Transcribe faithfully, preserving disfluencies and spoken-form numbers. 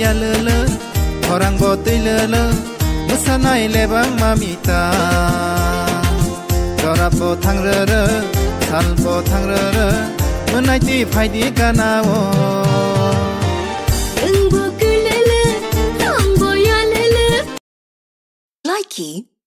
lele orang botai lele musanai lebang mamita dorap bo thangrere sal bo thangrere menai ti phaidi kanawo eng bo kulele ang bo ya lele likey